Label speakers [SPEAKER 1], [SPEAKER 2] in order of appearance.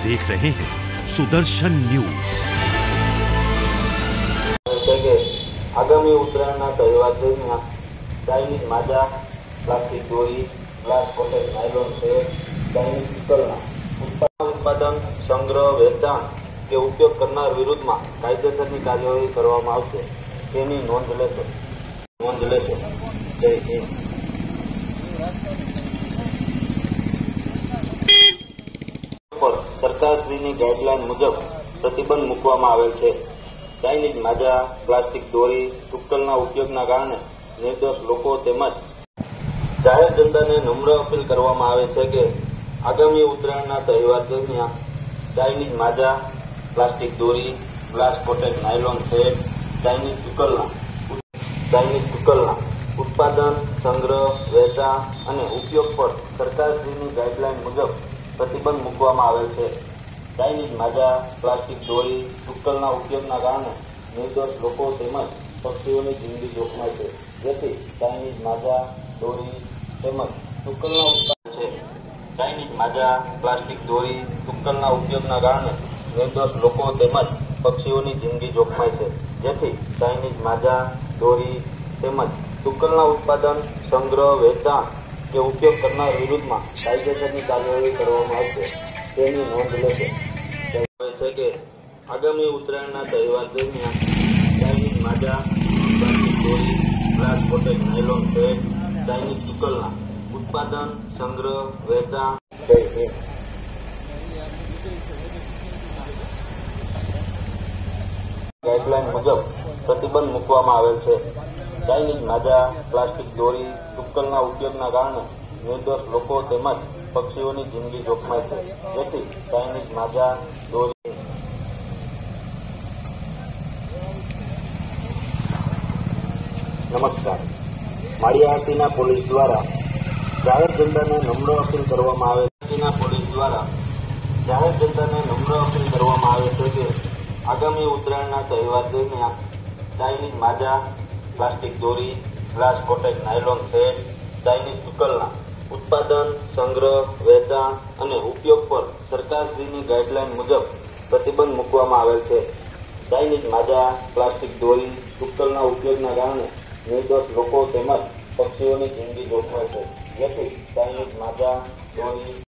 [SPEAKER 1] देख रहे हैं सुदर्शन न्यूज।
[SPEAKER 2] आगामी उत्तरायणના તહેવાર દરમિયાન ચાઇનીઝ માજા, પ્લાસ્ટિક દોરી, glass coated nylon thread, Chinese પિત્તળના ઉત્પાદન, સંગ્રહ, વેચાણ કે ઉપયોગ કરનાર વિરુદ્ધમાં કાયદેસરની કાર્યવાહી કરવામાં આવશે તેની નોંધ લેશો। જય હિન્દ। પર સરકારશ્રીની ગાઈડલાઈન મુજબ પ્રતિબંધ મૂકવામાં આવેલ છે। ચાઇનીઝ માજા, પ્લાસ્ટિક દોરી, તુક્કલના ઉપયોગના કારણે નિર્દોષ લોકો તેમજ જાહેર જનતાને નમ્ર અપીલ કરવામાં આવે છે કે આગામી ઉત્તરાયણના તહેવાર દરમિયાન ચાઇનીઝ માજા, પ્લાસ્ટિક દોરી, glass coated nylon thread, Chinese તુક્કલના ઉત્પાદન, સંગ્રહ, વેચાણ અને ઉપયોગ પર સરકારશ્રીની ગાઈડલાઈન મુજબ પ્રતિબંધ મૂકવામાં આવેલ છે। ચાઇનીઝ માજા, પ્લાસ્ટિક દોરી, તુક્કલના ઉપયોગના કારણે નિર્દોષ લોકો તેમજ પક્ષીઓની જિંદગી જોખમાય છે, જેથી ચાઇનીઝ માજા, દોરી તેમજ તુક્કલના ઉત્પાદન છે। ચાઇનીઝ માજા, પ્લાસ્ટિક દોરી, તુક્કલના ઉપયોગના કારણે નિર્દોષ લોકો તેમજ પક્ષીઓની જિંદગી જોખમાય છે, જેથી ચાઇનીઝ માજા, દોરી તેમજ તુક્કલના ઉત્પાદન, સંગ્રહ, વેચાણ કે ઉપયોગ કરનાર વિરુદ્ધમાં કાયદેસરની કાર્યવાહી કરવામાં આવશે તેની નોંધ લેશે। છે કે આગામી ઉત્તરાયણના તહેવાર દરમિયાન ચાઇનીઝ માજા, પ્લાસ્ટિક દોરી, glass coated nylon thread, Chinese તુક્કલના ઉત્પાદન, સંગ્રહ, વેચાણ જય હિન્દ। ગાઈડલાઈન મુજબ પ્રતિબંધ મૂકવામાં આવેલ છે। ચાઇનીઝ માજા, પ્લાસ્ટિક દોરી, તુક્કલના ઉપયોગના કારણે નિર્દોષ લોકો તેમજ પક્ષીઓની જિંદગી જોખમાય છે, જેથી ચાઇનીઝ માજા, દોરી નમસ્કાર। માળિયાહાટીના પોલીસ દ્વારા જાહેર જનતાને નમ્ર અપીલ કરવામાં આવે છે કે આગામી ઉત્તરાયણના તહેવાર દરમિયાન ચાઇનીઝ માજા, પ્લાસ્ટિક દોરી, glass coated nylon thread, Chinese તુક્કલના ઉત્પાદન, સંગ્રહ, વેચાણ અને ઉપયોગ પર સરકારશ્રીની ગાઈડલાઈન મુજબ પ્રતિબંધ મૂકવામાં આવેલ છે। ચાઇનીઝ માજા, પ્લાસ્ટિક દોરી, તુક્કલના ઉપયોગના કારણે નિર્દોષ લોકો તેમજ પક્ષીઓની જિંદગી જોખમાય છે, જેથી ચાઇનીઝ માજા, દોરી